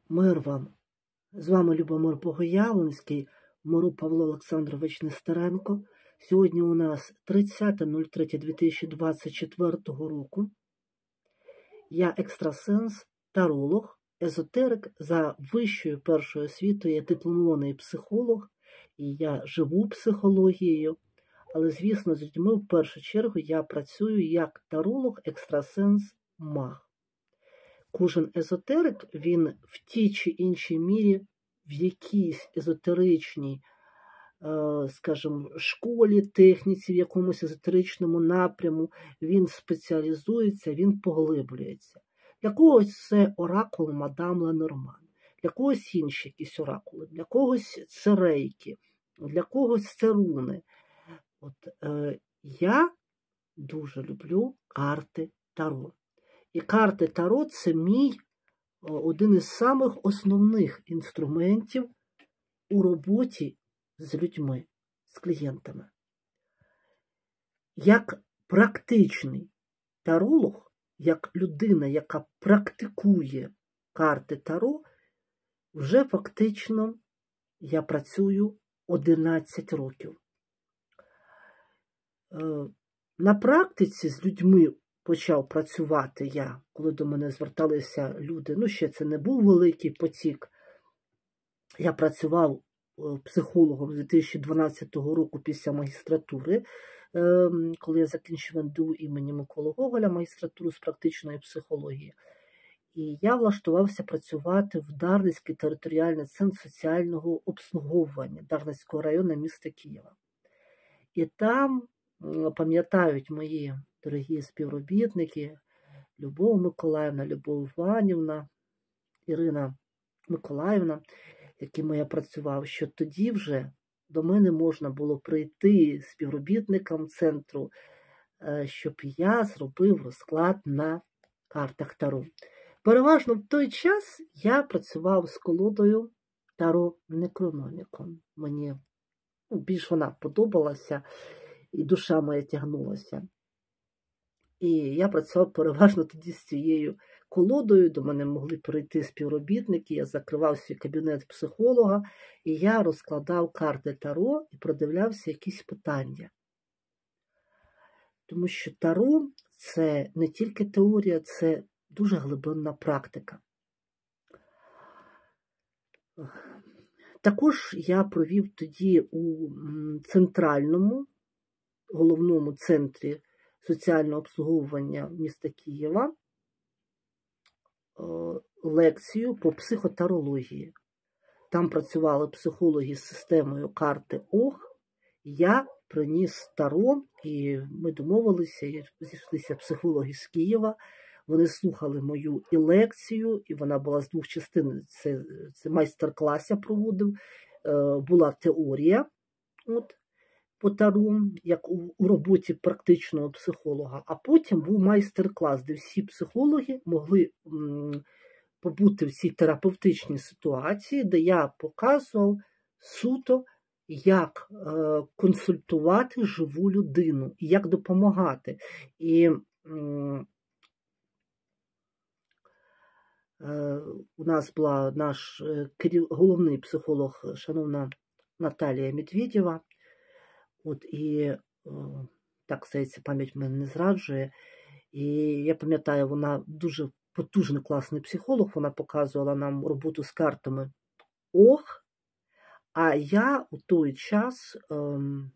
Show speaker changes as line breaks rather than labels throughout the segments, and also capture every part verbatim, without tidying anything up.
Мир вам. З вами Любомир Богоявленський, Миру Павло Олександрович Нестеренко. Сьогодні у нас тридцяте третє дві тисячі двадцять четвертого року. Я екстрасенс, таролог, езотерик за вищою першою освітою, я дипломований психолог, і я живу психологією. Але, звісно, з людьми в першу чергу я працюю як таролог, екстрасенс, маг. Кожен езотерик, він в тій чи іншій мірі, в якійсь езотеричній, скажімо, школі, техніці, в якомусь езотеричному напряму, він спеціалізується, він поглиблюється. Для когось це оракул мадам Ленорман, для когось інші якісь оракули, для когось це рейки, для когось це руни. От, е, я дуже люблю карти Таро. І карти Таро – це мій один із самих основних інструментів у роботі з людьми, з клієнтами. Як практичний таролог, як людина, яка практикує карти Таро, вже фактично я працюю одинадцять років. На практиці з людьми почав працювати я, коли до мене зверталися люди. Ну, ще це не був великий потік. Я працював психологом з дві тисячі дванадцятого року після магістратури, коли я закінчив ен де у імені Миколи Гоголя, магістратуру з практичної психології. І я влаштувався працювати в Дарницький територіальний центр соціального обслуговування Дарницького району міста Києва. І там, пам'ятають мої дорогі співробітники, Любов Миколаївна, Любов Іванівна, Ірина Миколаївна, з якими я працював, що тоді вже до мене можна було прийти співробітникам центру, щоб я зробив розклад на картах Таро. Переважно в той час я працював з колодою Таро Некрономікон. Мені ну, більш вона подобалася, і душа моя тягнулася. І я працював переважно тоді з цією колодою, до мене могли прийти співробітники, я закривав свій кабінет психолога, і я розкладав карти Таро і продивлявся якісь питання. Тому що Таро – це не тільки теорія, це дуже глибинна практика. Також я провів тоді у центральному, головному центрі соціального обслуговування міста Києва лекцію по психотарології. Там працювали психологи з системою карти ОГ. Я приніс Таро, і ми домовилися, і зійшлися психологи з Києва. Вони слухали мою і лекцію, і вона була з двох частин. Це, це майстер-клас я проводив, була теорія от, по Таро, як у, у роботі практичного психолога, а потім був майстер-клас, де всі психологи могли м, побути в цій терапевтичній ситуації, де я показував суто, як е, консультувати живу людину, і як допомагати. І м, е, у нас була наш е, головний психолог, шановна Наталія Медведєва. От, і, о, так, здається, пам'ять мене не зраджує. І я пам'ятаю, вона дуже потужний, класний психолог, вона показувала нам роботу з картами ОГ, а я у той час ем,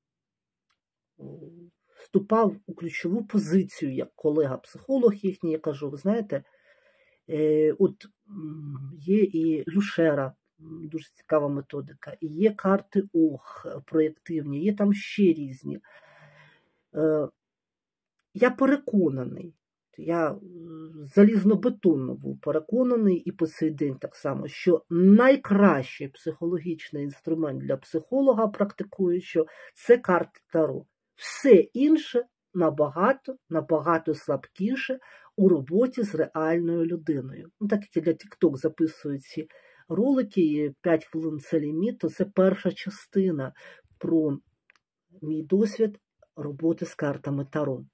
вступав у ключову позицію, як колега-психолог їхній, я кажу, ви знаєте, е, от є і Люшера, дуже цікава методика. І є карти ОГ проєктивні, є там ще різні. Е, я переконаний, я залізнобетонно був переконаний і по цей день так само, що найкращий психологічний інструмент для психолога практикуючого – це карти Таро. Все інше набагато, набагато слабкіше у роботі з реальною людиною. Ну, так як я для TikTok записую ці ролики, п'ять хвилин це ліміт, то це перша частина про мій досвід роботи з картами Таро.